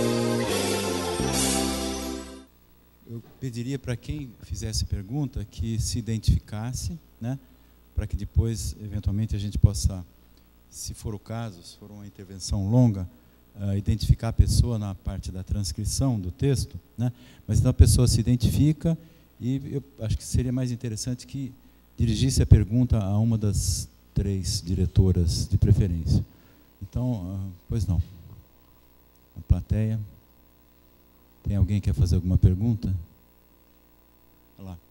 Eu pediria para quem fizesse pergunta que se identificasse, né, para que depois, eventualmente, a gente possa, se for o caso, se for uma intervenção longa, identificar a pessoa na parte da transcrição do texto, né? Mas então a pessoa se identifica e eu acho que seria mais interessante que dirigisse a pergunta a uma das 3 diretoras de preferência. Então, pois não. A plateia. Tem alguém que quer fazer alguma pergunta? Olha lá.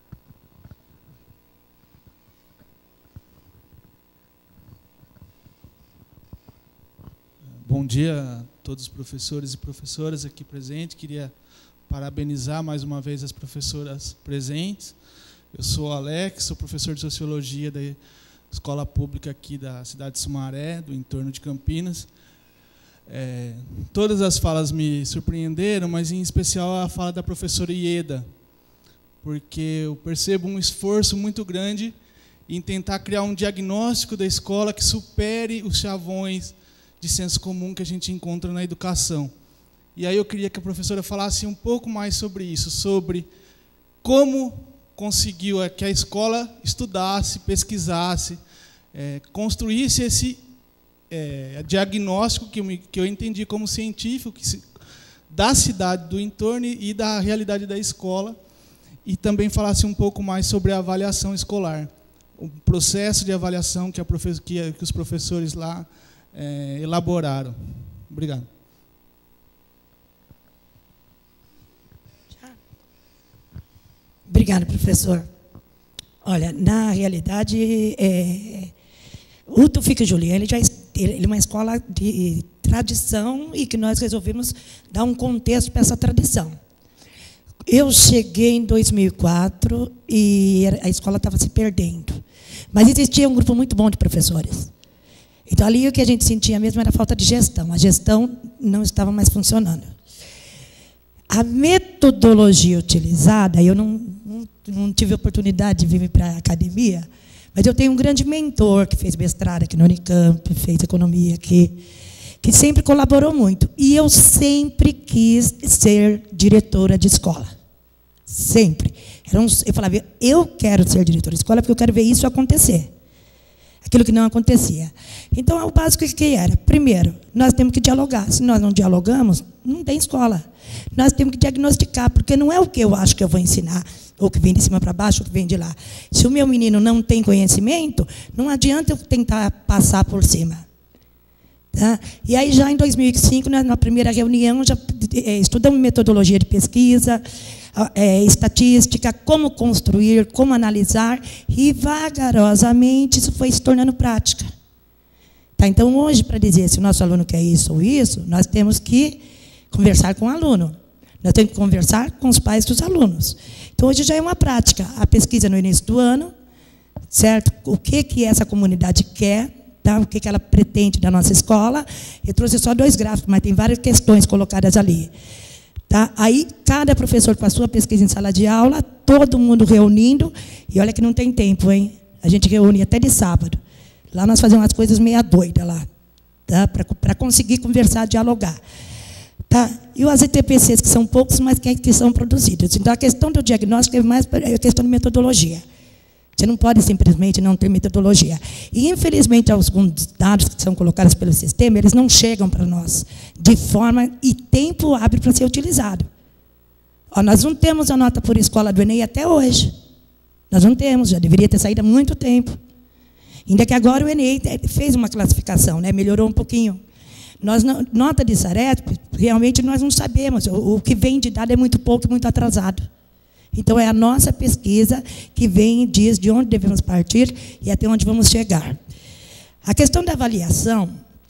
Bom dia a todos os professores e professoras aqui presentes. Queria parabenizar mais uma vez as professoras presentes. Eu sou o Alex, sou professor de Sociologia da escola pública aqui da cidade de Sumaré, do entorno de Campinas. Todas as falas me surpreenderam, mas em especial a fala da professora Ieda, porque eu percebo um esforço muito grande em tentar criar um diagnóstico da escola que supere os chavões de senso comum que a gente encontra na educação. E aí eu queria que a professora falasse um pouco mais sobre isso, sobre como conseguiu que a escola estudasse, pesquisasse, construísse esse diagnóstico que eu entendi como científico da cidade, do entorno e da realidade da escola, e também falasse um pouco mais sobre a avaliação escolar, o processo de avaliação que os professores lá elaboraram. Obrigado. Obrigada, professor. Olha, na realidade, o Tufik Julian ele é uma escola de tradição e que nós resolvemos dar um contexto para essa tradição. Eu cheguei em 2004 e a escola estava se perdendo. Mas existia um grupo muito bom de professores. Então, ali o que a gente sentia mesmo era a falta de gestão. A gestão não estava mais funcionando. A metodologia utilizada, eu não tive oportunidade de vir para a academia, mas eu tenho um grande mentor que fez mestrado aqui no Unicamp, fez economia aqui, que sempre colaborou muito. E eu sempre quis ser diretora de escola. Sempre. Eu falava, eu quero ser diretora de escola porque eu quero ver isso acontecer. Aquilo que não acontecia. Então, o básico que era? Primeiro, nós temos que dialogar. Se nós não dialogamos, não tem escola. Nós temos que diagnosticar, porque não é o que eu acho que eu vou ensinar, ou que vem de cima para baixo, ou que vem de lá. Se o meu menino não tem conhecimento, não adianta eu tentar passar por cima. Tá? E aí, já em 2005, na primeira reunião, já estudamos metodologia de pesquisa, estatística, como construir, como analisar, e vagarosamente isso foi se tornando prática. Tá? Então, hoje, para dizer se o nosso aluno quer isso ou isso, nós temos que conversar com o aluno. Nós temos que conversar com os pais dos alunos. Então, hoje já é uma prática. A pesquisa no início do ano, certo? O que essa comunidade quer, tá? O que ela pretende da nossa escola. Eu trouxe só 2 gráficos, mas tem várias questões colocadas ali. Tá? Aí, cada professor com a sua pesquisa em sala de aula, todo mundo reunindo, e olha que não tem tempo, hein? A gente reúne até de sábado. Lá nós fazemos umas coisas meia doida lá, tá? Para conseguir conversar, dialogar. Tá? E os ETPCs, que são poucos, mas que são produzidos. Então, a questão do diagnóstico é mais a questão de metodologia. Você não pode simplesmente não ter metodologia. E, infelizmente, alguns dados que são colocados pelo sistema, eles não chegam para nós de forma e tempo hábil para ser utilizado. Ó, nós não temos a nota por escola do Enem até hoje. Nós não temos, já deveria ter saído há muito tempo. Ainda que agora o Enem fez uma classificação, né, melhorou um pouquinho. Nota de Sarep, realmente nós não sabemos. O que vem de dado é muito pouco e muito atrasado. Então, é a nossa pesquisa que vem e diz de onde devemos partir e até onde vamos chegar. A questão da avaliação,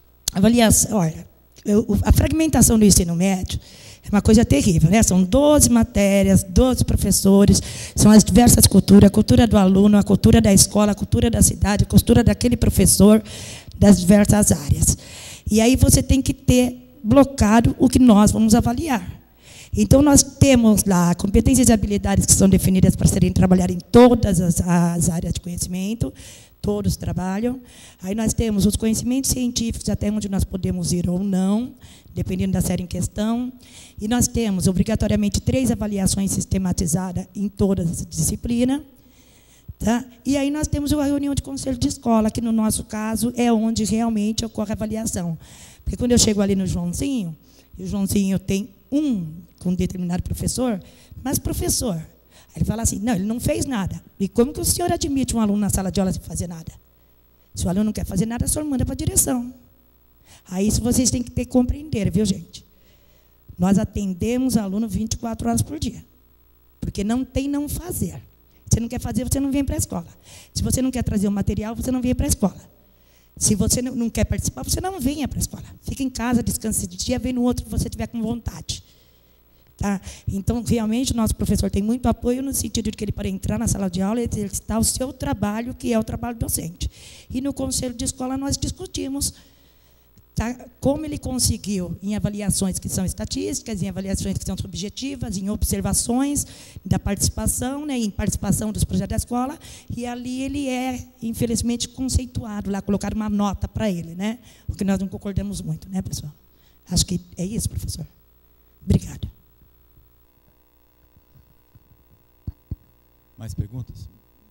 olha, a fragmentação do ensino médio é uma coisa terrível, né? São 12 matérias, 12 professores, são as diversas culturas, a cultura do aluno, a cultura da escola, a cultura da cidade, a cultura daquele professor, das diversas áreas. E aí você tem que ter blocado o que nós vamos avaliar. Então, nós temos lá competências e habilidades que são definidas para serem trabalhadas em todas as áreas de conhecimento, todos trabalham. Aí nós temos os conhecimentos científicos, até onde nós podemos ir ou não, dependendo da série em questão. E nós temos, obrigatoriamente, 3 avaliações sistematizadas em todas as disciplinas. Tá? E aí nós temos a reunião de conselho de escola, que, no nosso caso, é onde realmente ocorre a avaliação. Porque quando eu chego ali no Joãozinho, e o Joãozinho tem com um determinado professor, mas professor, ele fala assim, não, ele não fez nada. E como que o senhor admite um aluno na sala de aula sem fazer nada? Se o aluno não quer fazer nada, o senhor manda para a direção. Aí isso vocês têm que ter que compreender, viu, gente? Nós atendemos aluno 24 horas por dia. Porque não tem não fazer. Se você não quer fazer, você não vem para a escola. Se você não quer trazer o material, você não vem para a escola. Se você não quer participar, você não venha para a escola. Fica em casa, descanse de dia, vem no outro que você tiver com vontade. Tá? Então, realmente, o nosso professor tem muito apoio no sentido de que ele, para entrar na sala de aula, ele exercitar o seu trabalho, que é o trabalho docente. E no conselho de escola nós discutimos, tá, como ele conseguiu, em avaliações que são estatísticas, em avaliações que são subjetivas, em observações da participação, né, em participação dos projetos da escola, e ali ele é, infelizmente, conceituado, lá colocaram uma nota para ele, né, porque nós não concordamos muito, né, pessoal? Acho que é isso, professor. Obrigada. Mais perguntas?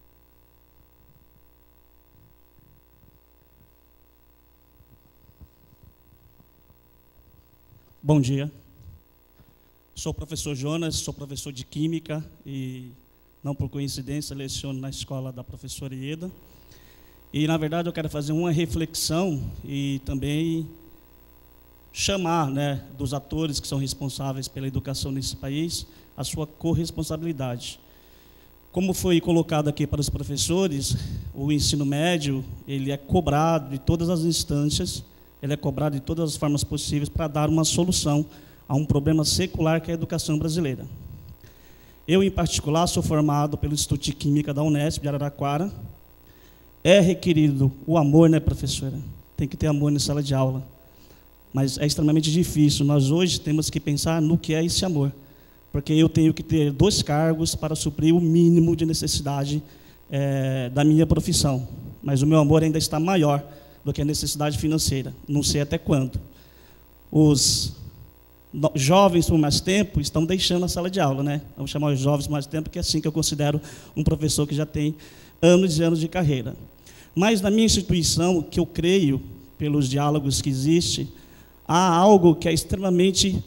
Bom dia. Sou o professor Jonas, sou professor de Química e, não por coincidência, leciono na escola da professora Ieda. E, na verdade, eu quero fazer uma reflexão e também chamar, né, dos atores que são responsáveis pela educação nesse país a sua corresponsabilidade. Como foi colocado aqui para os professores, o ensino médio ele é cobrado de todas as instâncias, ele é cobrado de todas as formas possíveis para dar uma solução a um problema secular que é a educação brasileira. Eu, em particular, sou formado pelo Instituto de Química da Unesp de Araraquara. É requerido o amor, né, professora? Tem que ter amor na sala de aula. Mas é extremamente difícil. Nós hoje temos que pensar no que é esse amor. Porque eu tenho que ter 2 cargos para suprir o mínimo de necessidade da minha profissão. Mas o meu amor ainda está maior do que a necessidade financeira. Não sei até quando. Os jovens por mais tempo estão deixando a sala de aula, né? Vamos chamar os jovens por mais tempo, porque é assim que eu considero um professor que já tem anos e anos de carreira. Mas na minha instituição, que eu creio, pelos diálogos que existem, há algo que é extremamente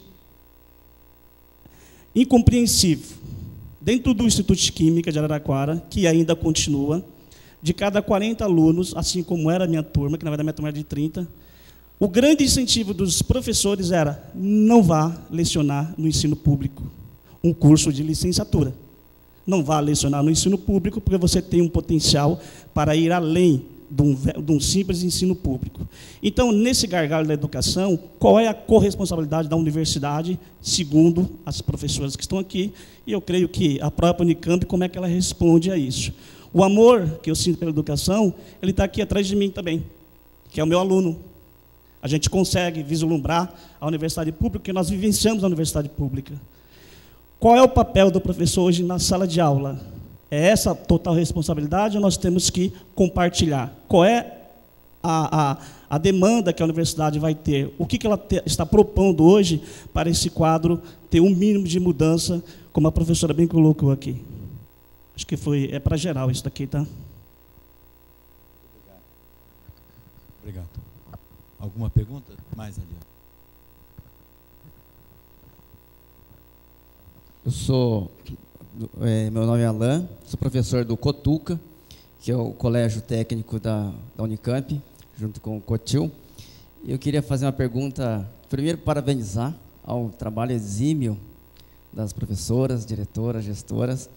incompreensível. Dentro do Instituto de Química de Araraquara, que ainda continua, de cada 40 alunos, assim como era a minha turma, que na verdade a minha turma era de 30, o grande incentivo dos professores era: não vá lecionar no ensino público, um curso de licenciatura. Não vá lecionar no ensino público, porque você tem um potencial para ir além de um simples ensino público. Então, nesse gargalo da educação, qual é a corresponsabilidade da universidade, segundo as professoras que estão aqui, e eu creio que a própria Unicamp, como é que ela responde a isso? O amor que eu sinto pela educação, ele está aqui atrás de mim também, que é o meu aluno. A gente consegue vislumbrar a universidade pública, porque nós vivenciamos a universidade pública. Qual é o papel do professor hoje na sala de aula? É essa total responsabilidade ou nós temos que compartilhar? Qual é a demanda que a universidade vai ter? O que ela está propondo hoje para esse quadro ter um mínimo de mudança, como a professora bem colocou aqui? Acho que é para geral isso daqui, tá? Obrigado. Alguma pergunta? Mais ali. Meu nome é Alain, sou professor do Cotuca, que é o colégio técnico da Unicamp, junto com o Cotil. Eu queria fazer uma pergunta, primeiro parabenizar ao trabalho exímio das professoras, diretoras, gestoras.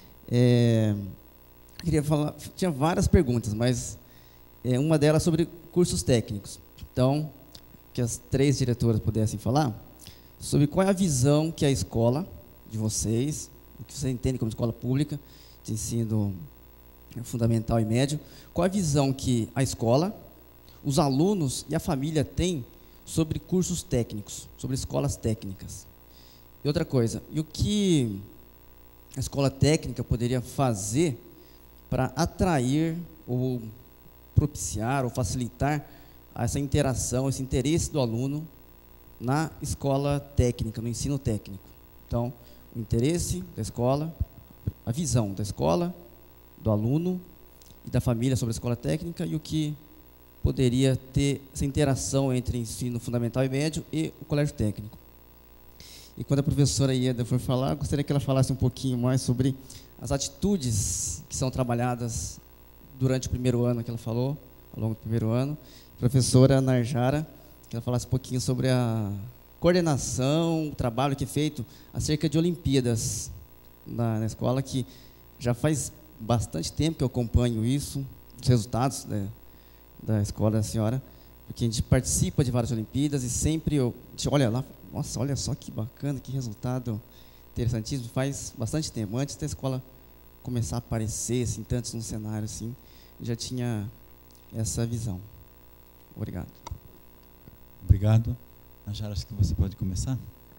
Queria falar, tinha várias perguntas, mas uma delas sobre cursos técnicos. Então, que as 3 diretoras pudessem falar sobre qual é a visão que a escola de vocês, o que você entende como escola pública, de ensino fundamental e médio, qual a visão que a escola, os alunos e a família têm sobre cursos técnicos, sobre escolas técnicas. E outra coisa, e o que a escola técnica poderia fazer para atrair ou propiciar ou facilitar essa interação, esse interesse do aluno na escola técnica, no ensino técnico. Então, o interesse da escola, a visão da escola, do aluno e da família sobre a escola técnica e o que poderia ter essa interação entre ensino fundamental e médio e o colégio técnico. E quando a professora Ieda for falar, gostaria que ela falasse um pouquinho mais sobre as atitudes que são trabalhadas durante o primeiro ano, que ela falou, ao longo do primeiro ano. Professora Narjara, que ela falasse um pouquinho sobre a coordenação, o trabalho que é feito acerca de Olimpíadas na escola, que já faz bastante tempo que eu acompanho isso, os resultados da escola da senhora, porque a gente participa de várias Olimpíadas e sempre a gente olha lá, nossa, olha só que bacana, que resultado interessantíssimo, faz bastante tempo, antes da escola começar a aparecer assim, tantos no cenário, assim, já tinha essa visão. Obrigado. Obrigado. Najara, acho que você pode começar.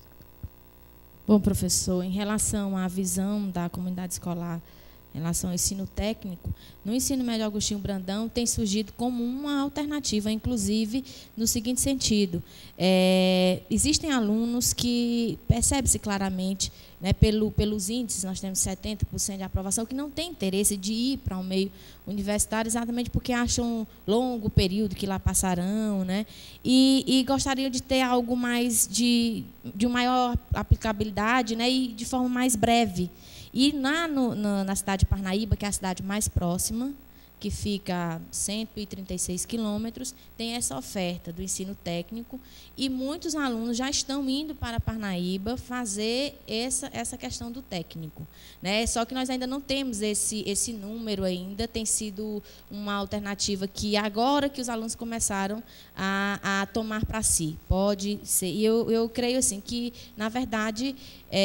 Bom, professor, em relação à visão da comunidade escolar em relação ao ensino técnico, no ensino médio Agostinho Brandão tem surgido como uma alternativa, inclusive no seguinte sentido, existem alunos que percebe-se claramente, né, pelos índices, nós temos 70% de aprovação, que não tem interesse de ir para o meio universitário exatamente porque acham longo período que lá passarão, né, e gostariam de ter algo mais de maior aplicabilidade, né, e de forma mais breve. E na cidade de Parnaíba, que é a cidade mais próxima, que fica a 136 quilômetros, tem essa oferta do ensino técnico e muitos alunos já estão indo para Parnaíba fazer essa questão do técnico, né? Só que nós ainda não temos esse número ainda, tem sido uma alternativa que agora que os alunos começaram a tomar para si, pode ser. E eu creio assim, que, na verdade,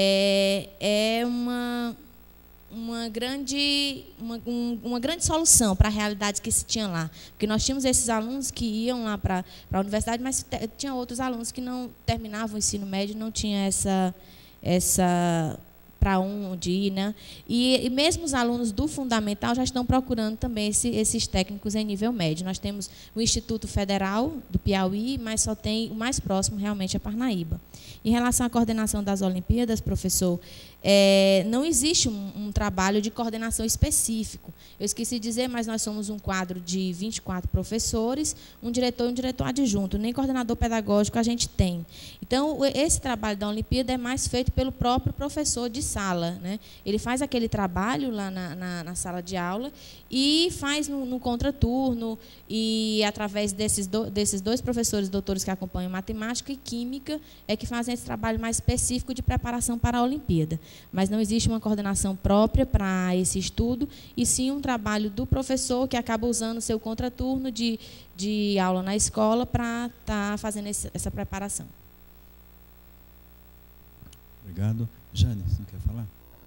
é uma grande solução para a realidade que se tinha lá. Porque nós tínhamos esses alunos que iam lá para a universidade, mas tinha outros alunos que não terminavam o ensino médio, não tinha essa para onde ir, né? E mesmo os alunos do fundamental já estão procurando também esses técnicos em nível médio. Nós temos o Instituto Federal do Piauí, mas só tem o mais próximo realmente é Parnaíba. Em relação à coordenação das Olimpíadas, professor, não existe um trabalho de coordenação específico. Eu esqueci de dizer, mas nós somos um quadro de 24 professores, um diretor e um diretor adjunto, nem coordenador pedagógico a gente tem. Então, esse trabalho da Olimpíada é mais feito pelo próprio professor de sala, né? Ele faz aquele trabalho lá na sala de aula e faz no contraturno, e através desses dois professores doutores que acompanham matemática e química, é que fazem esse trabalho mais específico de preparação para a Olimpíada. Mas não existe uma coordenação própria para esse estudo, e sim um trabalho do professor que acaba usando o seu contraturno de aula na escola para estar fazendo essa preparação. Obrigado. Jane, você não quer falar?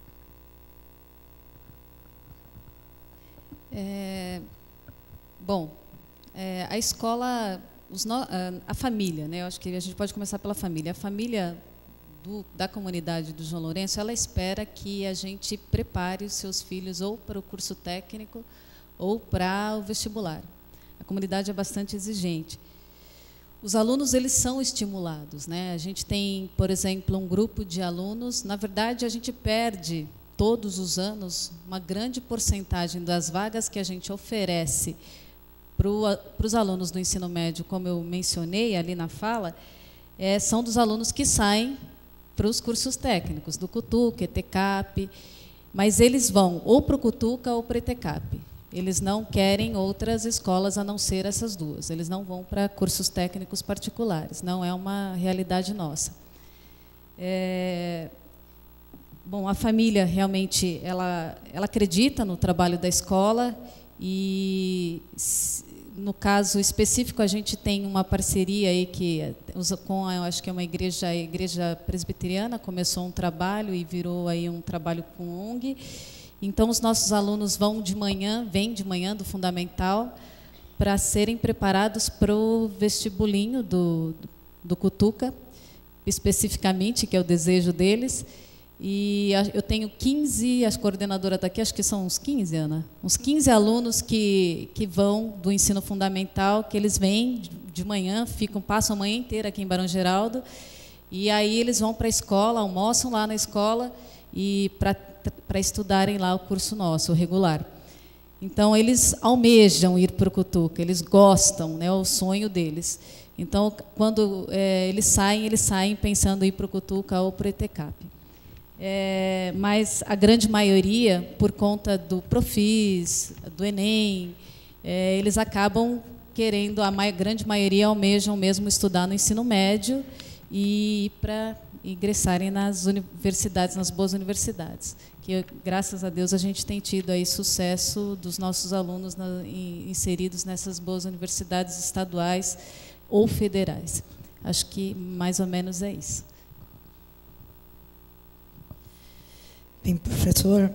A escola, a família, né? Eu acho que a gente pode começar pela família. A família da comunidade do João Lourenço, ela espera que a gente prepare os seus filhos ou para o curso técnico ou para o vestibular. A comunidade é bastante exigente. Os alunos, eles são estimulados, né? A gente tem, por exemplo, um grupo de alunos, na verdade, a gente perde todos os anos uma grande porcentagem das vagas que a gente oferece para os alunos do ensino médio, como eu mencionei ali na fala, são dos alunos que saem para os cursos técnicos, do Cutuca, ETCAP, mas eles vão ou para o Cutuca ou para o ETCAP. Eles não querem outras escolas a não ser essas duas. Eles não vão para cursos técnicos particulares. Não é uma realidade nossa. Bom, a família realmente ela acredita no trabalho da escola e, no caso específico, a gente tem uma parceria aí que com eu acho que é uma igreja, a igreja presbiteriana, começou um trabalho e virou aí um trabalho com ONG. Então, os nossos alunos vêm de manhã do fundamental para serem preparados para o vestibulinho do Cutuca, especificamente, que é o desejo deles. E eu tenho 15, a coordenadora está aqui, acho que são uns 15, Ana? Uns 15 alunos que vão do ensino fundamental, que eles vêm de manhã, passam a manhã inteira aqui em Barão Geraldo, e aí eles vão para a escola, almoçam lá na escola, e para estudarem lá o curso nosso, o regular. Então, eles almejam ir para o Cutuca, eles gostam, né, é o sonho deles. Então, quando eles saem pensando em ir para o Cutuca ou para o ETCAP. Mas a grande maioria, por conta do Profis, do Enem, eles acabam querendo, a grande maioria almejam mesmo estudar no ensino médio e ir para ingressarem nas universidades, nas boas universidades. Que, graças a Deus, a gente tem tido aí sucesso dos nossos alunos inseridos nessas boas universidades estaduais ou federais. Acho que mais ou menos é isso. Bem, professor,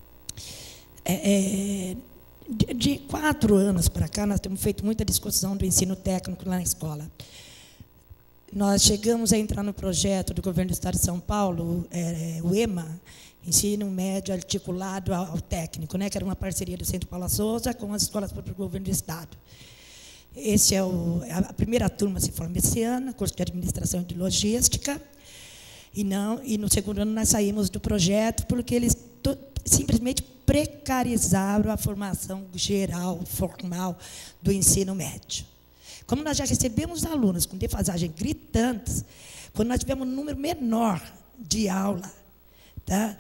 de 4 anos para cá, nós temos feito muita discussão do ensino técnico lá na escola. Nós chegamos a entrar no projeto do governo do Estado de São Paulo, o EMA, Ensino Médio Articulado ao Técnico, né, que era uma parceria do Centro Paula Souza com as escolas públicas do governo do Estado. Esse a primeira turma se forma esse ano, curso de Administração e de Logística, e no segundo ano nós saímos do projeto porque eles simplesmente precarizaram a formação geral, formal, do ensino médio. Como nós já recebemos alunos com defasagem gritantes, quando nós tivemos um número menor de aula, tá?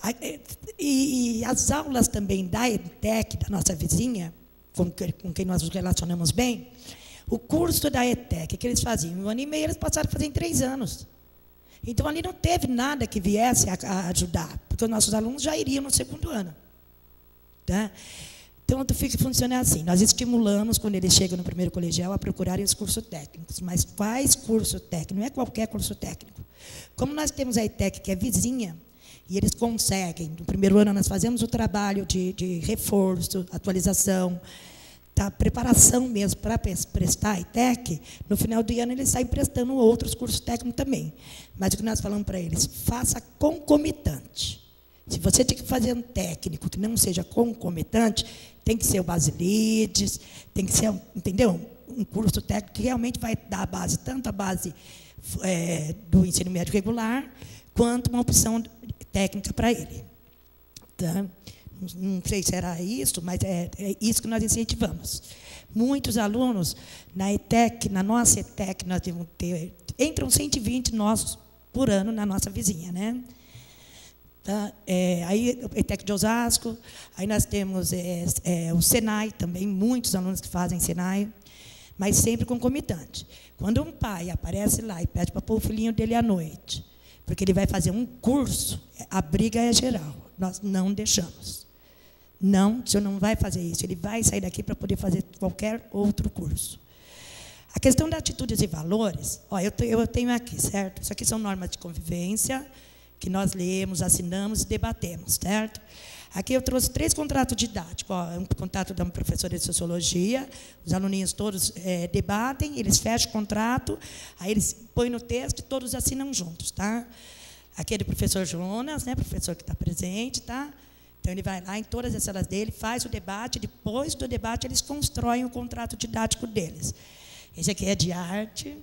E as aulas também da ETEC, da nossa vizinha, com quem nós nos relacionamos bem, o curso da ETEC, que eles faziam em 1 ano e meio, eles passaram a fazer em 3 anos. Então, ali não teve nada que viesse a ajudar, porque os nossos alunos já iriam no segundo ano. Tá? Então, funciona assim, nós estimulamos, quando eles chegam no primeiro colegial, a procurarem os cursos técnicos. Mas quais curso técnico? Não é qualquer curso técnico. Como nós temos a ETEC, que é vizinha, e eles conseguem, no primeiro ano nós fazemos o trabalho de reforço, atualização, tá, preparação mesmo para prestar a ETEC, no final do ano eles saem prestando outros cursos técnicos também. Mas o que nós falamos para eles, faça concomitante. Se você tem que fazer um técnico que não seja concomitante, tem que ser o Basilides, tem que ser, entendeu? Um curso técnico que realmente vai dar a base, tanto a base do ensino médio regular, quanto uma opção técnica para ele. Tá? Não sei se era isso, mas é isso que nós incentivamos. Muitos alunos na ETEC, na nossa ETEC, nós devemos ter, entram 120 nossos por ano na nossa vizinha, né? Tá? Aí, ETEC de Osasco, aí nós temos o Senai também, muitos alunos que fazem Senai, mas sempre concomitante. Quando um pai aparece lá e pede para pôr o filhinho dele à noite, porque ele vai fazer um curso, a briga é geral, nós não deixamos. Não, o senhor não vai fazer isso, ele vai sair daqui para poder fazer qualquer outro curso. A questão da atitudes e valores, ó, eu tenho aqui, certo? Isso aqui são normas de convivência, que nós lemos, assinamos e debatemos, certo? Aqui eu trouxe 3 contratos didáticos. Ó, um contrato da professora de Sociologia, os aluninhos todos debatem, eles fecham o contrato, aí eles põem no texto e todos assinam juntos, tá? Aqui é do professor Jonas, né, professor que está presente, tá? Então, ele vai lá em todas as salas dele, faz o debate, depois do debate eles constroem o contrato didático deles. Esse aqui é de arte,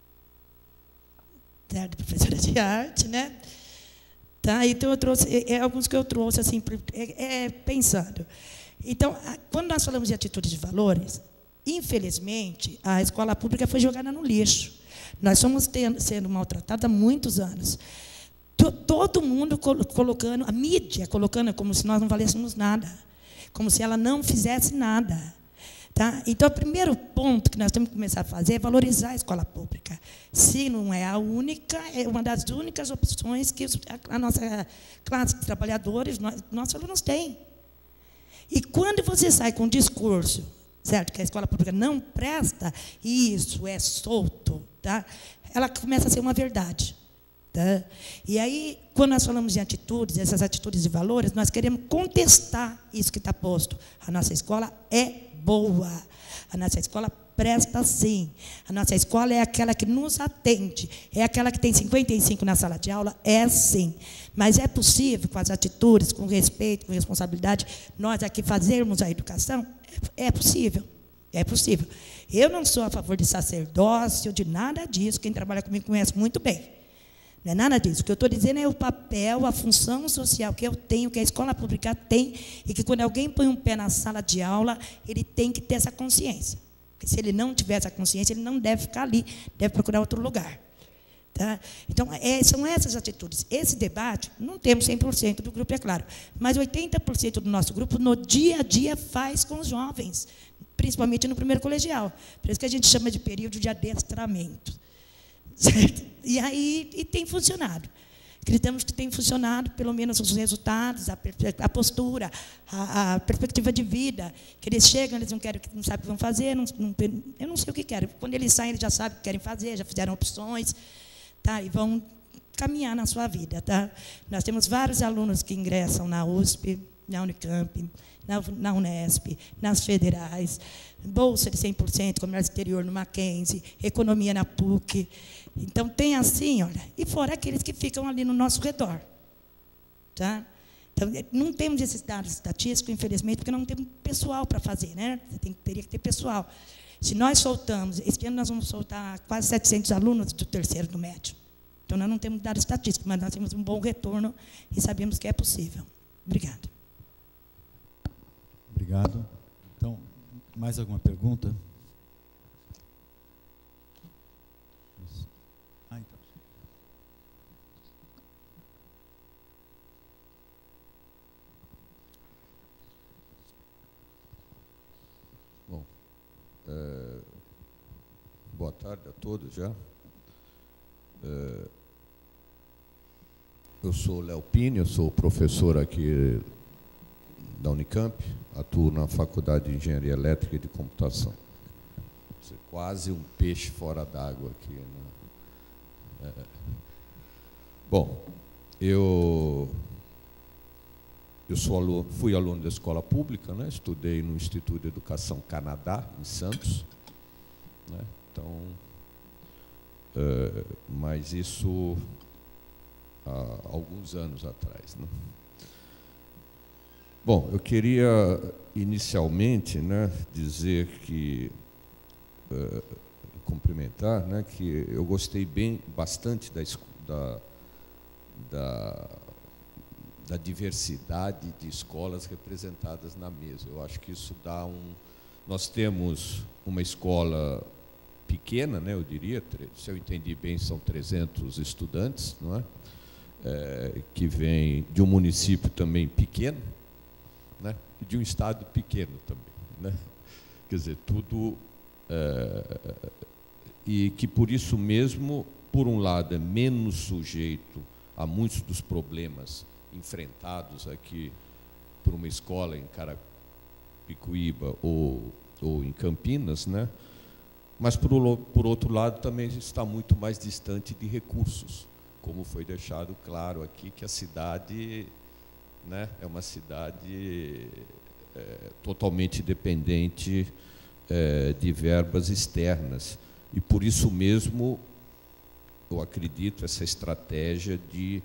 certo? Professora de arte, né? Tá? Então, eu trouxe alguns que eu trouxe assim, pensando. Então, quando nós falamos de atitudes de valores, infelizmente, a escola pública foi jogada no lixo. Nós somos sendo maltratados há muitos anos. Todo mundo colocando, a mídia colocando como se nós não valêssemos nada, como se ela não fizesse nada. Tá? Então, o primeiro ponto que nós temos que começar a fazer é valorizar a escola pública. Se não é a única, é uma das únicas opções que a nossa classe de trabalhadores, nossos alunos têm. E quando você sai com um discurso, certo, que a escola pública não presta, isso é solto, tá? Ela começa a ser uma verdade. Tá? E aí, quando nós falamos de atitudes, essas atitudes e valores, nós queremos contestar isso que está posto. A nossa escola é boa. A nossa escola presta sim. A nossa escola é aquela que nos atende, é aquela que tem 55 na sala de aula, é sim. Mas é possível, com as atitudes, com respeito, com responsabilidade, nós aqui fazermos a educação? É possível. É possível. Eu não sou a favor de sacerdócio, de nada disso. Quem trabalha comigo conhece muito bem. Não é nada disso. O que eu estou dizendo é o papel, a função social que eu tenho, que a escola pública tem, e que quando alguém põe um pé na sala de aula, ele tem que ter essa consciência. Porque se ele não tiver essa consciência, ele não deve ficar ali, deve procurar outro lugar. Tá? Então, são essas atitudes. Esse debate, não temos 100% do grupo, é claro, mas 80% do nosso grupo, no dia a dia, faz com os jovens, principalmente no primeiro colegial. Por isso que a gente chama de período de adestramento. Certo? E aí tem funcionado. Acreditamos que tem funcionado, pelo menos os resultados, a postura, a perspectiva de vida, que eles chegam, eles não sabem o que vão fazer, eu não sei o que querem. Quando eles saem, eles já sabem o que querem fazer, já fizeram opções, tá? E vão caminhar na sua vida. Tá? Nós temos vários alunos que ingressam na USP, na Unicamp, na Unesp, nas federais, bolsa de 100%, comércio exterior no Mackenzie, economia na PUC. Então, tem assim, olha, e fora aqueles que ficam ali no nosso redor. Tá? Então, não temos esses dados estatísticos, infelizmente, porque não temos pessoal para fazer, né? Teria que ter pessoal. Se nós soltamos, este ano nós vamos soltar quase 700 alunos do terceiro do médio. Então, nós não temos dados estatísticos, mas nós temos um bom retorno e sabemos que é possível. Obrigada. Obrigado. Então, mais alguma pergunta? Então. Bom, boa tarde a todos já. Eu sou Léo Pini, eu sou professor aqui da Unicamp, atuo na Faculdade de Engenharia Elétrica e de Computação. Quase um peixe fora d'água aqui. Né? Bom, eu fui aluno da escola pública, né? Estudei no Instituto de Educação Canadá, em Santos. Né? Então, mas isso há alguns anos atrás. Né? Bom, eu queria inicialmente, né, dizer que, cumprimentar, né, que eu gostei bastante da diversidade de escolas representadas na mesa. Eu acho que isso dá Nós temos uma escola pequena, né, eu diria, se eu entendi bem, são 300 estudantes, não é? Que vem de um município também pequeno, né, e de um estado pequeno também, né? Quer dizer, tudo e que por isso mesmo, por um lado, é menos sujeito a muitos dos problemas enfrentados aqui por uma escola em Carapicuíba ou em Campinas, né? Mas por outro lado também está muito mais distante de recursos, como foi deixado claro aqui que a cidade, né, é uma cidade totalmente dependente de verbas externas. E por isso mesmo, eu acredito, essa estratégia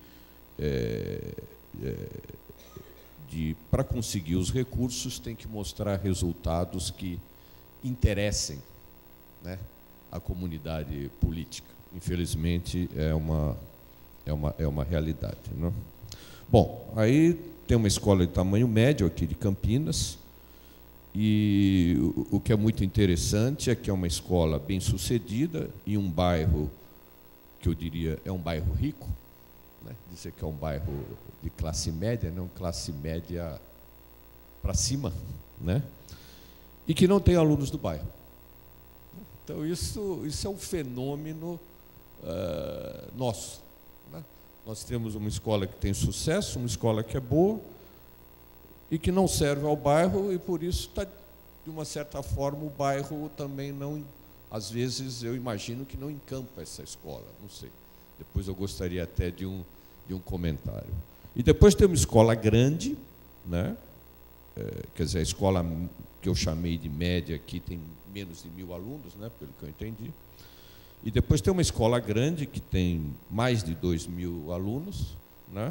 para conseguir os recursos, tem que mostrar resultados que interessem, né, a comunidade política. Infelizmente, é uma realidade, né? Bom, aí tem uma escola de tamanho médio aqui de Campinas, e o que é muito interessante é que é uma escola bem sucedida em um bairro que eu diria é um bairro rico, né? Dizer que é um bairro de classe média, não classe média para cima, né? E que não tem alunos do bairro. Então isso é um fenômeno nosso, né? Nós temos uma escola que tem sucesso, uma escola que é boa e que não serve ao bairro, e por isso está, de uma certa forma, o bairro também não, às vezes eu imagino que não encampa essa escola, não sei. Depois eu gostaria até de um comentário. E depois tem uma escola grande, né? Quer dizer, a escola que eu chamei de média aqui tem menos de 1.000 alunos, né, pelo que eu entendi. E depois tem uma escola grande que tem mais de 2.000 alunos, né,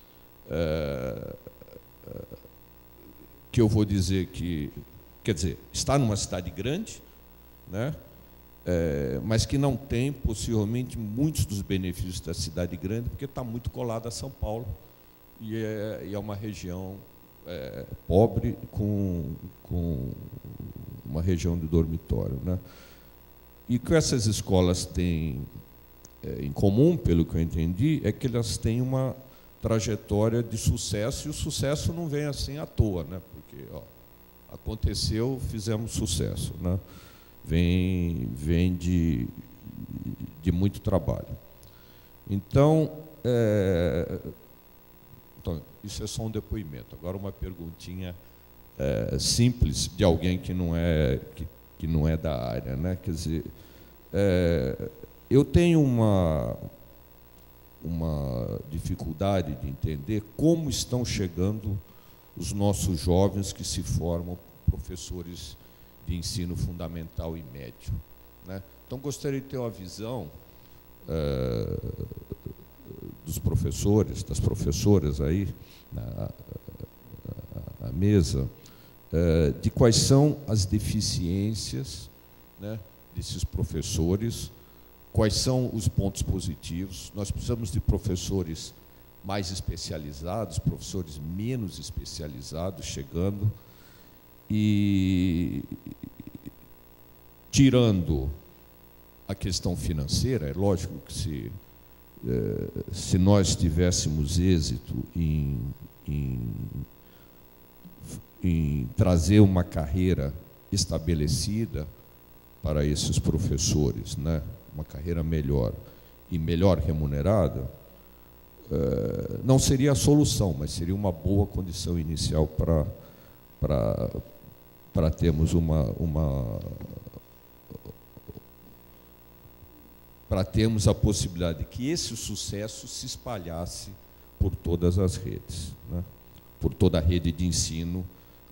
que eu vou dizer que, quer dizer, está numa cidade grande, né, mas que não tem, possivelmente, muitos dos benefícios da cidade grande, porque está muito colada a São Paulo, e é uma região pobre com uma região de dormitório, né? E o que essas escolas têm em comum, pelo que eu entendi, é que elas têm uma trajetória de sucesso, e o sucesso não vem assim à toa, né? Porque aconteceu, fizemos sucesso, né? Vem de muito trabalho. Então, isso é só um depoimento. Agora, uma perguntinha simples de alguém que não é da área, né? Quer dizer, eu tenho uma dificuldade de entender como estão chegando os nossos jovens que se formam professores de ensino fundamental e médio, né? Então, gostaria de ter uma visão dos professores, das professoras aí na mesa, de quais são as deficiências, né, desses professores, quais são os pontos positivos. Nós precisamos de professores mais especializados, professores menos especializados chegando, e tirando a questão financeira. É lógico que se nós tivéssemos êxito em trazer uma carreira estabelecida para esses professores, né, uma carreira melhor e melhor remunerada, não seria a solução, mas seria uma boa condição inicial para termos para termos a possibilidade de que esse sucesso se espalhasse por todas as redes, né? Por toda a rede de ensino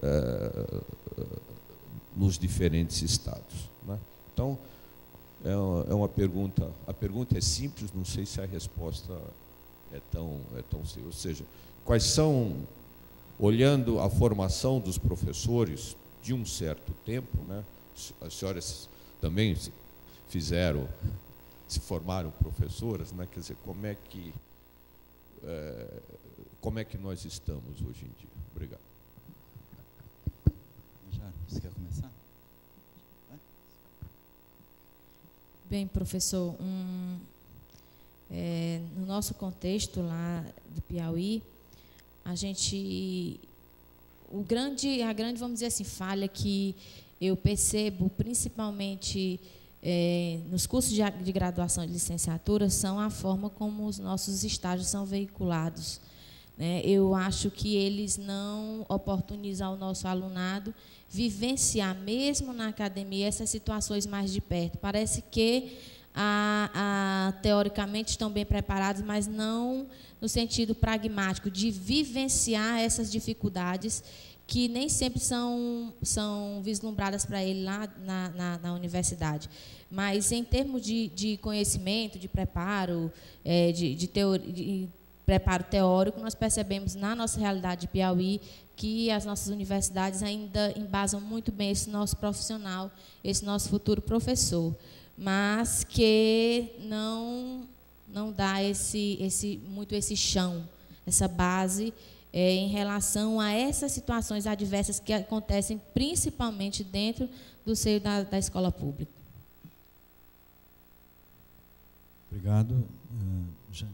nos diferentes estados, né? Então, é uma pergunta, a pergunta é simples, não sei se a resposta é tão simples. Ou seja, quais são, olhando a formação dos professores de um certo tempo, né? As senhoras também se formaram professoras, né? Quer dizer, como é que nós estamos hoje em dia? Obrigado. Você quer começar? Bem, professor, no nosso contexto lá do Piauí, a grande, vamos dizer assim, falha que eu percebo, principalmente nos cursos de graduação e de licenciatura, são a forma como os nossos estágios são veiculados, né? Eu acho que eles não oportunizam ao nosso alunado vivenciar, mesmo na academia, essas situações mais de perto. Parece que teoricamente estão bem preparados, mas não no sentido pragmático de vivenciar essas dificuldades que nem sempre são vislumbradas para ele lá na universidade. Mas, em termos de conhecimento, de preparo, de preparo teórico, nós percebemos na nossa realidade de Piauí que as nossas universidades ainda embasam muito bem esse nosso profissional, esse nosso futuro professor, mas que não dá muito esse chão, essa base em relação a essas situações adversas que acontecem principalmente dentro do seio da escola pública. Obrigado. Jane.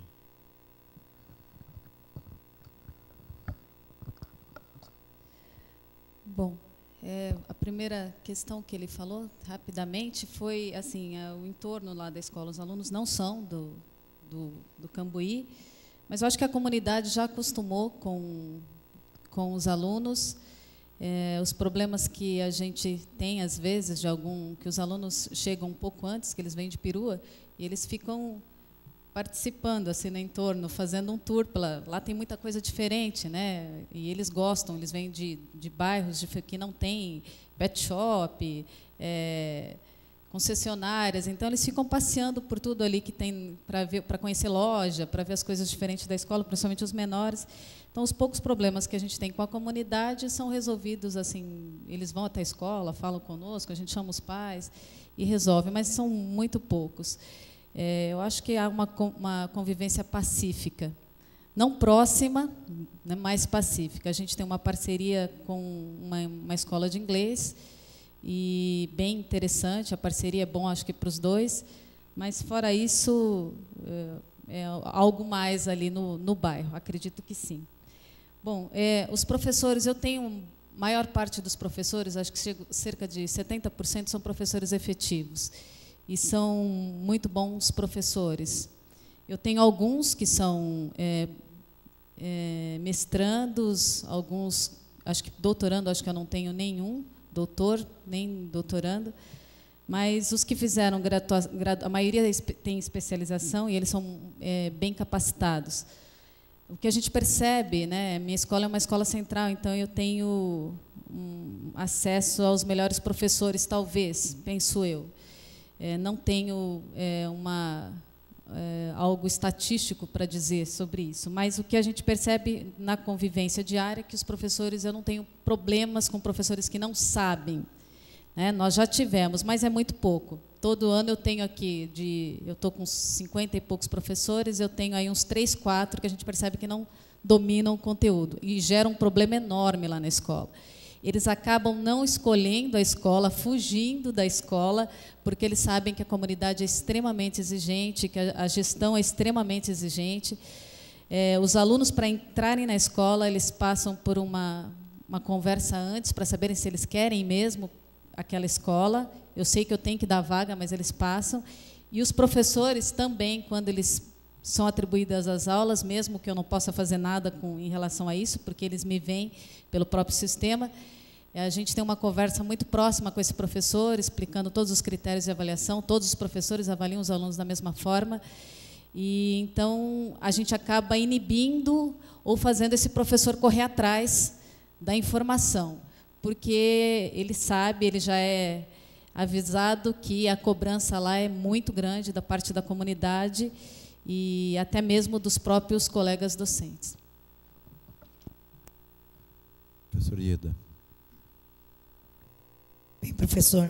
Bom, a primeira questão que ele falou, rapidamente, foi assim, o entorno lá da escola. Os alunos não são do Cambuí, mas eu acho que a comunidade já acostumou com os alunos. Os problemas que a gente tem, às vezes, que os alunos chegam um pouco antes, que eles vêm de perua, e eles ficam participando assim no entorno, fazendo um tour lá tem muita coisa diferente, né? E eles gostam, eles vêm de bairros que não tem pet shop, concessionárias, então eles ficam passeando por tudo ali que tem para conhecer loja, para ver as coisas diferentes da escola, principalmente os menores. Então, os poucos problemas que a gente tem com a comunidade são resolvidos assim, eles vão até a escola, falam conosco, a gente chama os pais e resolve, mas são muito poucos. Eu acho que há uma convivência pacífica, não próxima, né, mais pacífica. A gente tem uma parceria com uma escola de inglês, e bem interessante, a parceria é bom, acho que para os dois, mas fora isso, é algo mais ali no bairro, acredito que sim. Bom, os professores, eu tenho, maior parte dos professores, acho que cerca de 70% são professores efetivos, e são muito bons professores. Eu tenho alguns que são mestrandos, alguns, acho que doutorando, acho que eu não tenho nenhum, doutor, nem doutorando, mas os que fizeram a maioria tem especialização e eles são bem capacitados. O que a gente percebe, né, minha escola é uma escola central, então eu tenho acesso aos melhores professores, talvez, penso eu. Não tenho algo estatístico para dizer sobre isso, mas o que a gente percebe na convivência diária é que os professores, eu não tenho problemas com professores que não sabem, né? Nós já tivemos, mas é muito pouco. Todo ano eu tenho aqui, eu estou com 50 e poucos professores, eu tenho aí uns 3, 4 que a gente percebe que não dominam o conteúdo e gera um problema enorme lá na escola. Eles acabam não escolhendo a escola, fugindo da escola, porque eles sabem que a comunidade é extremamente exigente, que a gestão é extremamente exigente. Os alunos, para entrarem na escola, eles passam por uma conversa antes, para saberem se eles querem mesmo aquela escola. Eu sei que eu tenho que dar vaga, mas eles passam. E os professores também, quando eles são atribuídas as aulas, mesmo que eu não possa fazer nada em relação a isso, porque eles me veem pelo próprio sistema, a gente tem uma conversa muito próxima com esse professor, explicando todos os critérios de avaliação, todos os professores avaliam os alunos da mesma forma, e então a gente acaba inibindo ou fazendo esse professor correr atrás da informação, porque ele sabe, ele já é avisado que a cobrança lá é muito grande da parte da comunidade e até mesmo dos próprios colegas docentes. Professor Ieda. Bem, professor,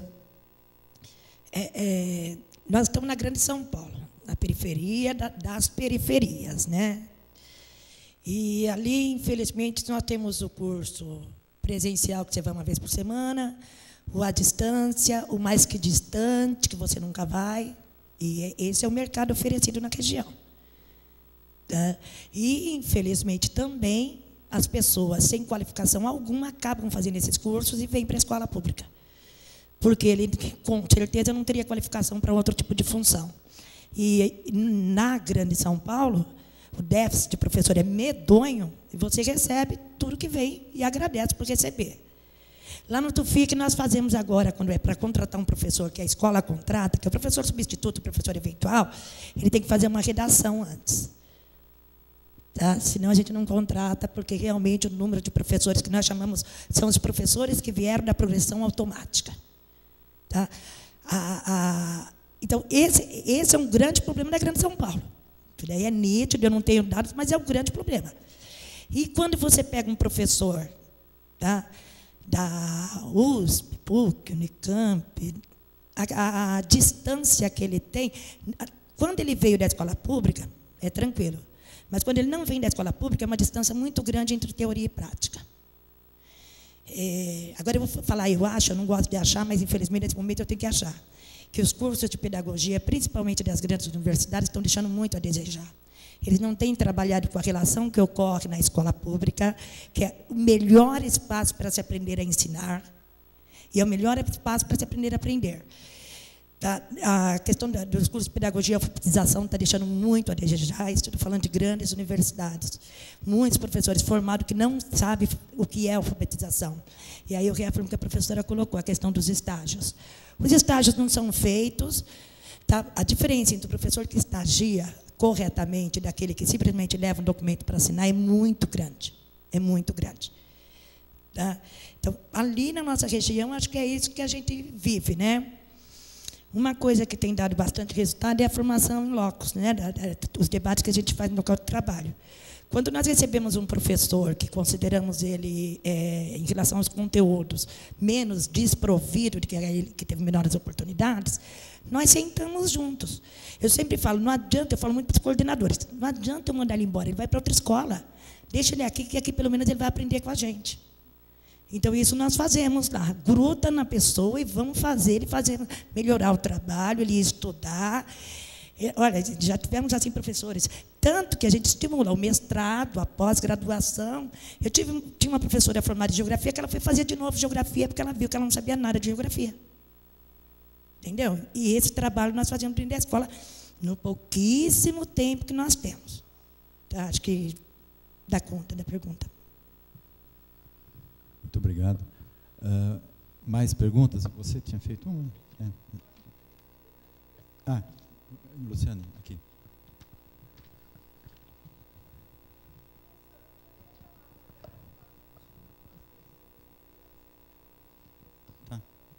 nós estamos na Grande São Paulo, na periferia das periferias, né? E ali, infelizmente, nós temos o curso presencial, que você vai uma vez por semana, o à distância, o mais que distante, que você nunca vai, e esse é o mercado oferecido na região. Tá? E, infelizmente, também, as pessoas sem qualificação alguma acabam fazendo esses cursos e vêm para a escola pública. Porque ele, com certeza, não teria qualificação para outro tipo de função. E na Grande São Paulo, o déficit de professor é medonho, e você recebe tudo que vem e agradece por receber. Lá no TUFIC, nós fazemos agora, quando é para contratar um professor que a escola contrata, que é o professor substituto, o professor eventual, ele tem que fazer uma redação antes. Tá? Senão a gente não contrata, porque realmente o número de professores que nós chamamos são os professores que vieram da progressão automática. Tá? Então, esse é um grande problema da Grande São Paulo. Que daí é nítido, eu não tenho dados, mas é um grande problema. E quando você pega um professor, tá, da USP, PUC, Unicamp, a distância que ele tem, quando ele veio da escola pública, é tranquilo. Mas quando ele não vem da escola pública, é uma distância muito grande entre teoria e prática. Agora eu vou falar, eu não gosto de achar, mas infelizmente nesse momento eu tenho que achar, que os cursos de pedagogia, principalmente das grandes universidades, estão deixando muito a desejar. Eles não têm trabalhado com a relação que ocorre na escola pública, que é o melhor espaço para se aprender a ensinar, e é o melhor espaço para se aprender a aprender. Tá? A questão dos cursos de pedagogia e alfabetização está deixando muito a desejar. Estou falando de grandes universidades. Muitos professores formados que não sabem o que é alfabetização. E aí eu reafirmo que a professora colocou a questão dos estágios. Os estágios não são feitos. Tá? A diferença entre o professor que estagia corretamente daquele que simplesmente leva um documento para assinar é muito grande. É muito grande. Tá? Então, ali na nossa região, acho que é isso que a gente vive, né? Uma coisa que tem dado bastante resultado é a formação em locos, né? Os debates que a gente faz no local de trabalho. Quando nós recebemos um professor que consideramos ele, em relação aos conteúdos, menos desprovido do que ele, que teve menores oportunidades, nós sentamos juntos. Eu sempre falo, não adianta, eu falo muito para os coordenadores, não adianta eu mandar ele embora, ele vai para outra escola. Deixa ele aqui, que aqui pelo menos ele vai aprender com a gente. Então, isso nós fazemos lá. Gruda na pessoa e vamos fazer ele melhorar o trabalho, ele estudar. Olha, já tivemos assim professores, tanto que a gente estimula o mestrado, a pós-graduação. Eu tinha uma professora formada em geografia que ela foi fazer de novo geografia porque ela viu que ela não sabia nada de geografia. Entendeu? E esse trabalho nós fazemos dentro da escola no pouquíssimo tempo que nós temos. Tá? Acho que dá conta da pergunta. Muito obrigado. Mais perguntas? Você tinha feito uma? Luciane, aqui. Tá.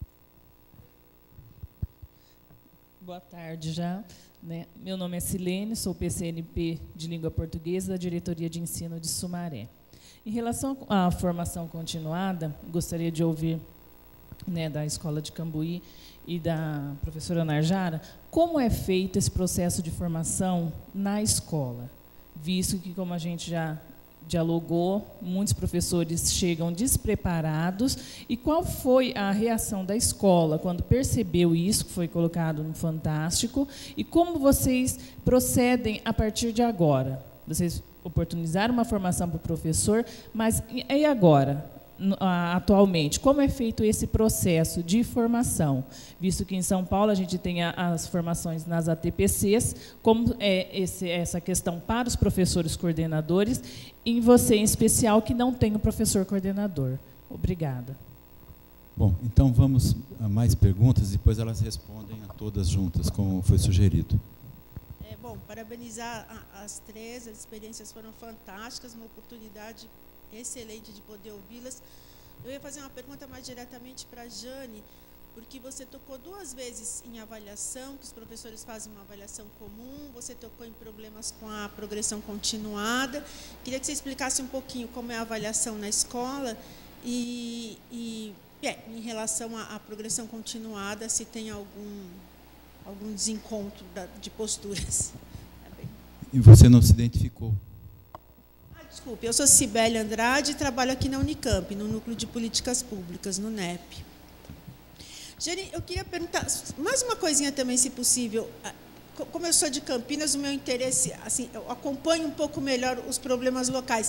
Boa tarde já. Né? Meu nome é Silene, sou PCNP de Língua Portuguesa da Diretoria de Ensino de Sumaré. Em relação à formação continuada, gostaria de ouvir, né, da Escola de Cambuí e da professora Narjara, como é feito esse processo de formação na escola, visto que, como a gente já dialogou, muitos professores chegam despreparados, e qual foi a reação da escola quando percebeu isso, que foi colocado no Fantástico, e como vocês procedem a partir de agora? Vocês oportunizaram uma formação para o professor, mas e agora, atualmente, como é feito esse processo de formação? Visto que em São Paulo a gente tem as formações nas ATPCs, como é essa questão para os professores coordenadores, e você em especial que não tem o professor coordenador. Obrigada. Bom, então vamos a mais perguntas, depois elas respondem a todas juntas, como foi sugerido. Bom, parabenizar as três, as experiências foram fantásticas, uma oportunidade excelente de poder ouvi-las. Eu ia fazer uma pergunta mais diretamente para a Jane, porque você tocou duas vezes em avaliação, que os professores fazem uma avaliação comum, você tocou em problemas com a progressão continuada. Queria que você explicasse um pouquinho como é a avaliação na escola e em relação à progressão continuada, se tem algum desencontro de posturas. E você não se identificou? Desculpe, eu sou Cibele Andrade e trabalho aqui na Unicamp, no Núcleo de Políticas Públicas, no NEP. Jane, eu queria perguntar mais uma coisinha também, se possível. Como eu sou de Campinas, o meu interesse, assim, eu acompanho um pouco melhor os problemas locais.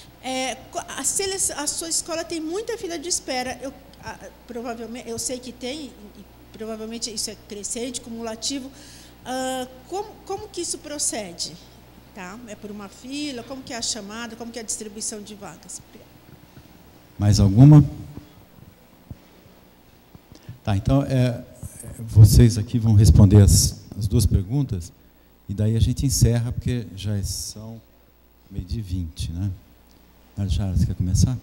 A sua escola tem muita fila de espera. Provavelmente, eu sei que tem, e provavelmente isso é crescente, cumulativo. Como que isso procede? Tá? É por uma fila? Como que é a chamada? Como que é a distribuição de vagas? Mais alguma? Tá, então, vocês aqui vão responder as duas perguntas, e daí a gente encerra, porque já são 12h20, né? Narjara, você quer começar?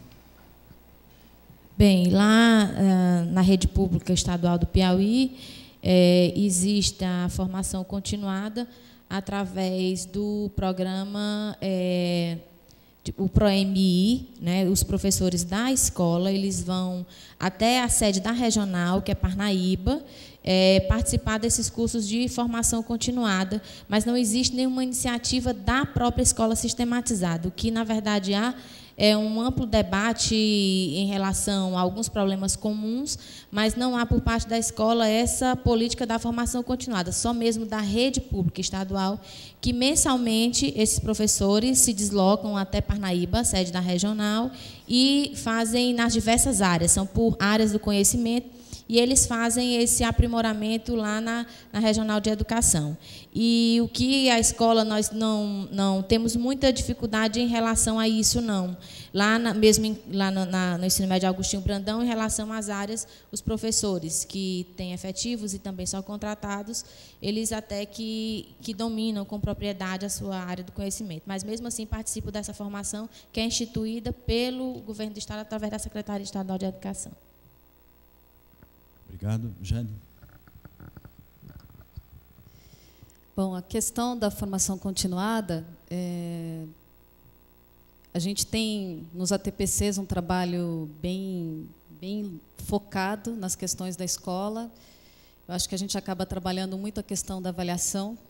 Bem, lá na rede pública estadual do Piauí, existe a formação continuada através do programa, o ProMI, né? Os professores da escola, eles vão até a sede da regional, que é Parnaíba, participar desses cursos de formação continuada, mas não existe nenhuma iniciativa da própria escola sistematizada. O que, na verdade, há é um amplo debate em relação a alguns problemas comuns, mas não há, por parte da escola, essa política da formação continuada, só mesmo da rede pública estadual, que mensalmente esses professores se deslocam até Parnaíba, sede da regional, e fazem nas diversas áreas, são por áreas do conhecimento, e eles fazem esse aprimoramento lá na Regional de Educação. E o que a escola, nós não temos muita dificuldade em relação a isso, não. No ensino médio Agostinho Brandão, em relação às áreas, os professores que têm efetivos e também são contratados, eles até que dominam com propriedade a sua área do conhecimento. Mas, mesmo assim, participam dessa formação que é instituída pelo Governo do Estado através da Secretaria Estadual de Educação. Obrigado. Jane. Bom, a questão da formação continuada, a gente tem nos ATPCs um trabalho bem focado nas questões da escola. Eu acho que a gente acaba trabalhando muito a questão da avaliação.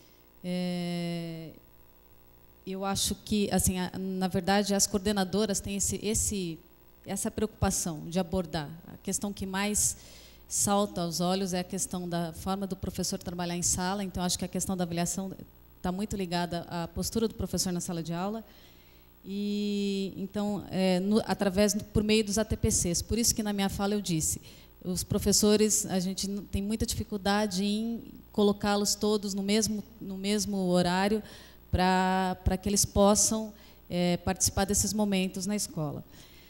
Eu acho que, assim, na verdade, as coordenadoras têm essa preocupação de abordar. A questão que mais salta aos olhos é a questão da forma do professor trabalhar em sala. Então, acho que a questão da avaliação está muito ligada à postura do professor na sala de aula. E, então, por meio dos ATPCs. Por isso que, na minha fala, eu disse, os professores, a gente tem muita dificuldade em colocá-los todos no mesmo horário para que eles possam participar desses momentos na escola.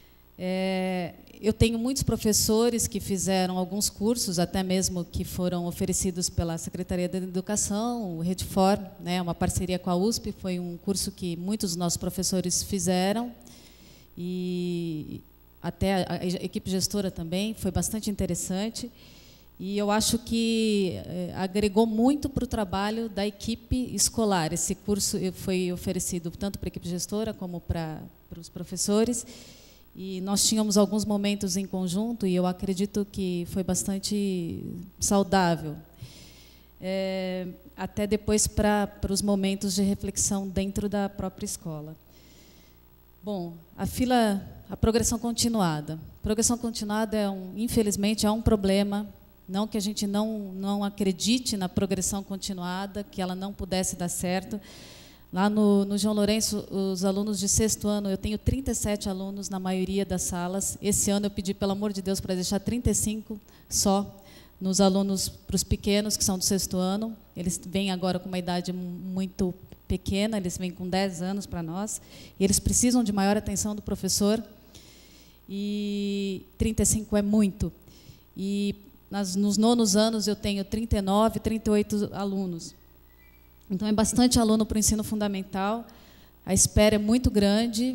Eu tenho muitos professores que fizeram alguns cursos, até mesmo que foram oferecidos pela Secretaria da Educação, o Redfor, né, uma parceria com a USP, foi um curso que muitos dos nossos professores fizeram, e até a equipe gestora também, foi bastante interessante, e eu acho que agregou muito para o trabalho da equipe escolar. Esse curso foi oferecido tanto para a equipe gestora como para os professores, e nós tínhamos alguns momentos em conjunto, e eu acredito que foi bastante saudável. Até depois para os momentos de reflexão dentro da própria escola. Bom, a progressão continuada. A progressão continuada, infelizmente, é um problema. Não que a gente não acredite na progressão continuada, que ela não pudesse dar certo. Lá no João Lourenço, os alunos de 6º ano, eu tenho 37 alunos na maioria das salas. Esse ano eu pedi, pelo amor de Deus, para deixar 35 só nos alunos, para os pequenos, que são do 6º ano. Eles vêm agora com uma idade muito pequena, eles vêm com 10 anos para nós, e eles precisam de maior atenção do professor, e 35 é muito. E nos 9º anos eu tenho 39, 38 alunos. Então, é bastante aluno para o ensino fundamental, a espera é muito grande.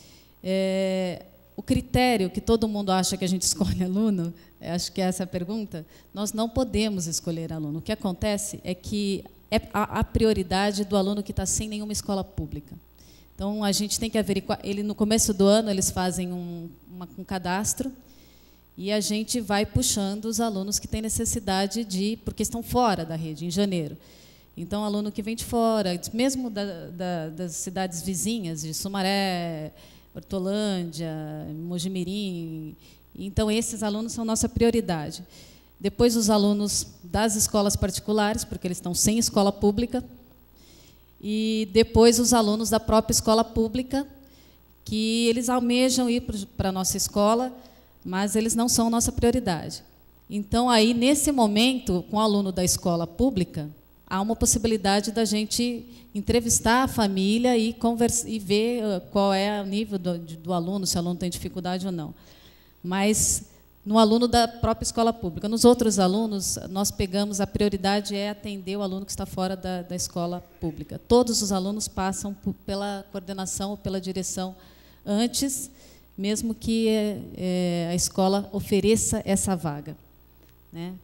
O critério que todo mundo acha que a gente escolhe aluno, acho que é essa a pergunta, nós não podemos escolher aluno. O que acontece é que é a prioridade do aluno que está sem nenhuma escola pública. Então, a gente tem que averiguar. No começo do ano, eles fazem um cadastro, e a gente vai puxando os alunos que têm necessidade porque estão fora da rede, em janeiro. Então, aluno que vem de fora, mesmo das cidades vizinhas, de Sumaré, Hortolândia, Mojimirim. Então, esses alunos são nossa prioridade. Depois, os alunos das escolas particulares, porque eles estão sem escola pública. E depois, os alunos da própria escola pública, que eles almejam ir para a nossa escola, mas eles não são nossa prioridade. Então, aí, nesse momento, com o aluno da escola pública, há uma possibilidade da gente entrevistar a família e ver qual é o nível do aluno, se o aluno tem dificuldade ou não. Mas no aluno da própria escola pública. Nos outros alunos, nós pegamos, a prioridade é atender o aluno que está fora da escola pública. Todos os alunos passam pela coordenação ou pela direção antes, mesmo que a escola ofereça essa vaga, né?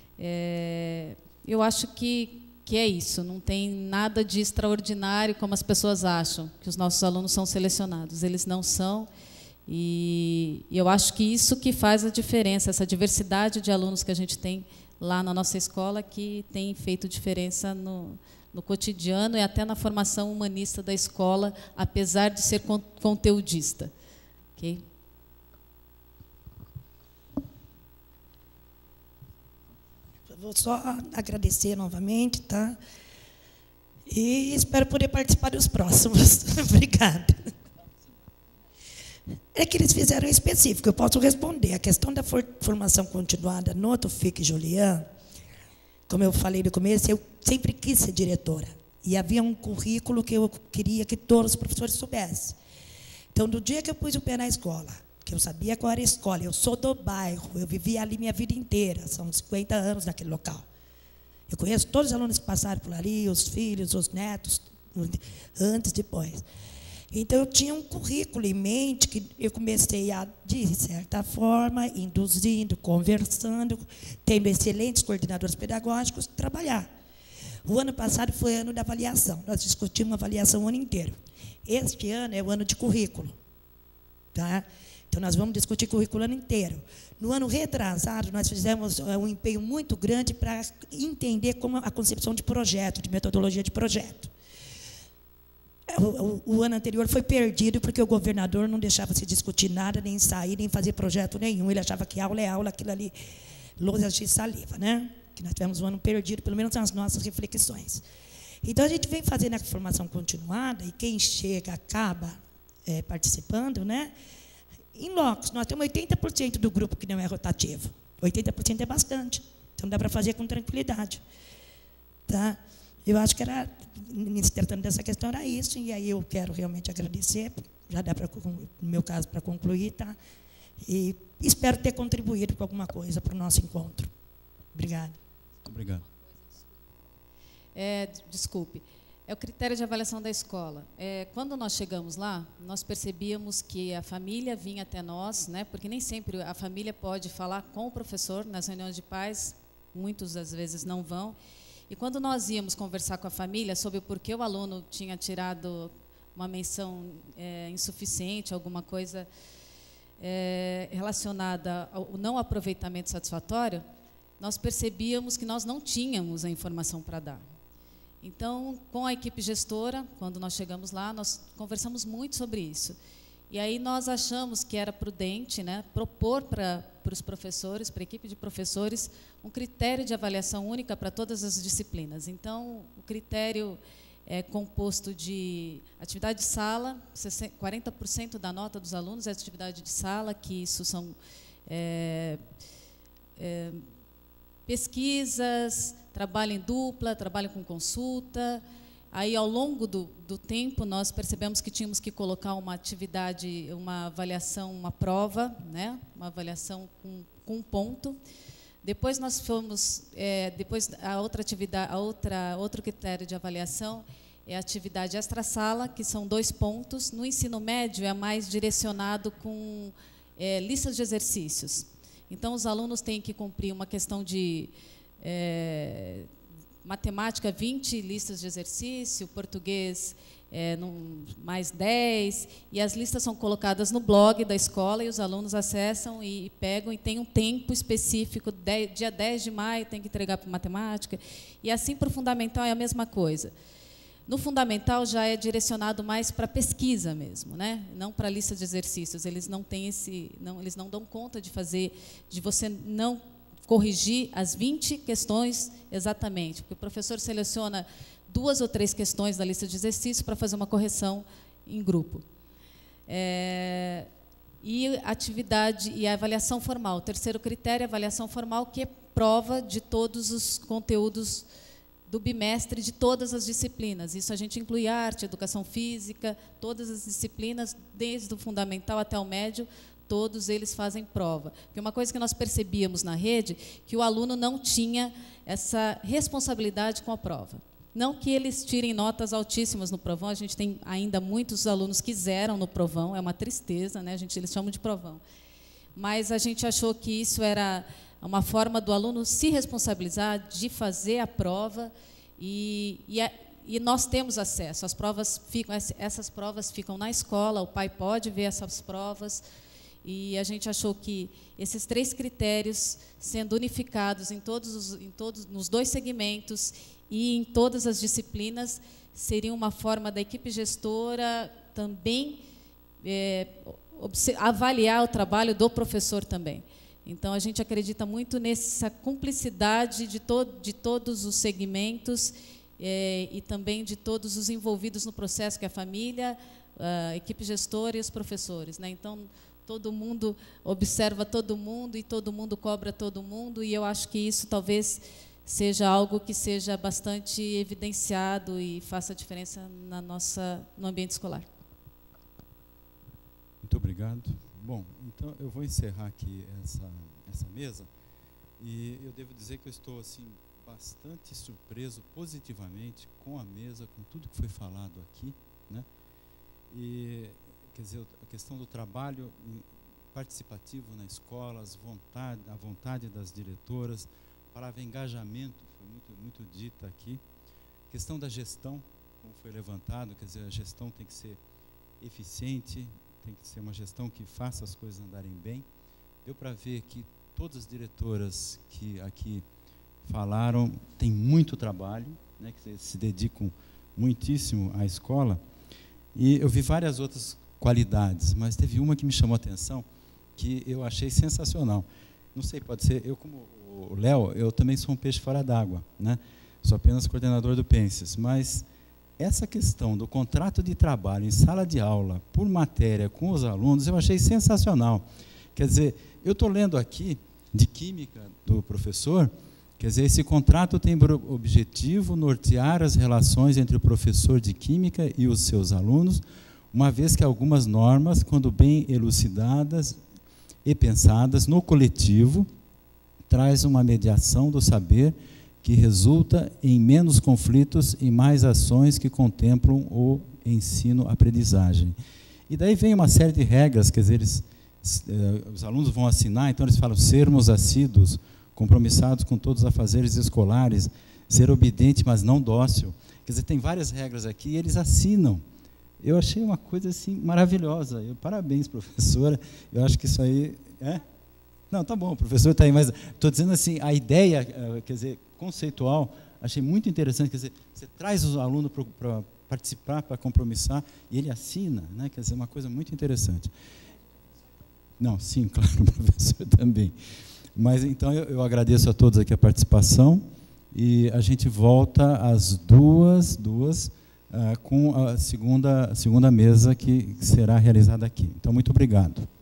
Eu acho que é isso, não tem nada de extraordinário como as pessoas acham, que os nossos alunos são selecionados. Eles não são, e eu acho que isso que faz a diferença, essa diversidade de alunos que a gente tem lá na nossa escola, que tem feito diferença no cotidiano e até na formação humanista da escola, apesar de ser conteudista. Okay? Vou só agradecer novamente, tá? E espero poder participar dos próximos. Obrigada. É que eles fizeram específico, eu posso responder. A questão da formação continuada no Tufik Julian, como eu falei no começo, eu sempre quis ser diretora. E havia um currículo que eu queria que todos os professores soubessem. Então, do dia que eu pus o pé na escola, que eu sabia qual era a escola, eu sou do bairro, eu vivi ali minha vida inteira, são 50 anos naquele local. Eu conheço todos os alunos que passaram por ali, os filhos, os netos, antes, depois. Então, eu tinha um currículo em mente que eu comecei a, de certa forma, induzindo, conversando, tendo excelentes coordenadores pedagógicos, trabalhar. O ano passado foi ano da avaliação. Nós discutimos a avaliação o ano inteiro. Este ano é o ano de currículo. Tá? Então, nós vamos discutir currículo o ano inteiro. No ano retrasado, nós fizemos um empenho muito grande para entender como a concepção de projeto, de metodologia de projeto. O ano anterior foi perdido porque o governador não deixava se discutir nada, nem sair, nem fazer projeto nenhum. Ele achava que aula é aula, aquilo ali, lousas de saliva, né? Que nós tivemos um ano perdido, pelo menos nas nossas reflexões. Então, a gente vem fazendo a formação continuada, e quem chega acaba participando, né? Em loco, nós temos 80% do grupo que não é rotativo. 80% é bastante. Então, dá para fazer com tranquilidade. Tá? Eu acho que era, se tratando dessa questão, era isso, e aí eu quero realmente agradecer, já dá, no meu caso, para concluir, tá? E espero ter contribuído com alguma coisa para o nosso encontro. Obrigada. Obrigado. Desculpe. É o critério de avaliação da escola. Quando nós chegamos lá, nós percebíamos que a família vinha até nós, né, porque nem sempre a família pode falar com o professor nas reuniões de pais, muitos às vezes não vão. E quando nós íamos conversar com a família sobre por que o aluno tinha tirado uma menção insuficiente, alguma coisa relacionada ao não aproveitamento satisfatório, nós percebíamos que nós não tínhamos a informação para dar. Então, com a equipe gestora, quando nós chegamos lá, nós conversamos muito sobre isso. E aí nós achamos que era prudente, né, propor para os professores, para a equipe de professores, um critério de avaliação única para todas as disciplinas. Então, o critério é composto de atividade de sala, 40% da nota dos alunos é atividade de sala, que isso são pesquisas, trabalho em dupla, trabalho com consulta. Aí, ao longo do tempo, nós percebemos que tínhamos que colocar uma atividade, uma avaliação, uma prova, né? Uma avaliação com um ponto. Depois nós fomos, depois a outra atividade, outro critério de avaliação é a atividade extra-sala, que são 2 pontos. No ensino médio é mais direcionado com listas de exercícios. Então, os alunos têm que cumprir uma questão de matemática, 20 listas de exercício, português mais 10, e as listas são colocadas no blog da escola, e os alunos acessam e pegam, e tem um tempo específico, dia 10 de maio tem que entregar para matemática, e assim para o fundamental é a mesma coisa. No fundamental já é direcionado mais para pesquisa mesmo, né? Não para a lista de exercícios, eles não têm eles não dão conta de você não corrigir as 20 questões exatamente, porque o professor seleciona 2 ou 3 questões da lista de exercícios para fazer uma correção em grupo. E a atividade e a avaliação formal. O terceiro critério é a avaliação formal, que é prova de todos os conteúdos do bimestre de todas as disciplinas. Isso a gente inclui arte, educação física, todas as disciplinas, desde o fundamental até o médio, todos eles fazem prova. Porque uma coisa que nós percebíamos na rede, que o aluno não tinha essa responsabilidade com a prova. Não que eles tirem notas altíssimas no provão, a gente tem ainda muitos alunos que zeram no provão, é uma tristeza, né? Eles chamam de provão. Mas a gente achou que isso era uma forma do aluno se responsabilizar de fazer a prova, e nós temos acesso. Essas provas ficam na escola, o pai pode ver essas provas, e a gente achou que esses 3 critérios, sendo unificados nos 2 segmentos e em todas as disciplinas, seria uma forma da equipe gestora também avaliar o trabalho do professor também. Então, a gente acredita muito nessa cumplicidade de todos os segmentos e também de todos os envolvidos no processo, que é a família, a equipe gestora e os professores, né? Então, todo mundo observa todo mundo e todo mundo cobra todo mundo, e eu acho que isso talvez seja algo que seja bastante evidenciado e faça diferença no ambiente escolar. Muito obrigado. Bom, então eu vou encerrar aqui essa mesa, e eu devo dizer que eu estou assim bastante surpreso positivamente com a mesa, com tudo que foi falado aqui, né? E quer dizer, a questão do trabalho participativo na escola, a vontade das diretoras, a palavra engajamento foi muito dita aqui. A questão da gestão, como foi levantado, quer dizer, a gestão tem que ser eficiente, tem que ser uma gestão que faça as coisas andarem bem. Deu para ver que todas as diretoras que aqui falaram têm muito trabalho, né, que se dedicam muitíssimo à escola. E eu vi várias outras qualidades, mas teve uma que me chamou a atenção, que eu achei sensacional. Não sei, pode ser, eu como o Léo, eu também sou um peixe fora d'água, né? Sou apenas coordenador do Penses, mas essa questão do contrato de trabalho em sala de aula, por matéria, com os alunos, eu achei sensacional. Quer dizer, eu estou lendo aqui, de Química, do professor, quer dizer, esse contrato tem por objetivo nortear as relações entre o professor de Química e os seus alunos, uma vez que algumas normas, quando bem elucidadas e pensadas no coletivo, traz uma mediação do saber que resulta em menos conflitos e mais ações que contemplam o ensino-aprendizagem. E daí vem uma série de regras, quer dizer, os alunos vão assinar, então eles falam sermos assíduos, compromissados com todos os afazeres escolares, ser obediente, mas não dócil. Quer dizer, tem várias regras aqui e eles assinam. Eu achei uma coisa assim maravilhosa. Parabéns, professora. Eu acho que isso aí... Não, tá bom, o professor está aí, mas estou dizendo assim, a ideia, quer dizer, conceitual, achei muito interessante. Quer dizer, você traz os alunos para participar, para compromissar, e ele assina, né? Quer dizer, uma coisa muito interessante. Não, sim, claro, o professor também. Mas então eu agradeço a todos aqui a participação, e a gente volta às duas com a segunda mesa que será realizada aqui. Então, muito obrigado.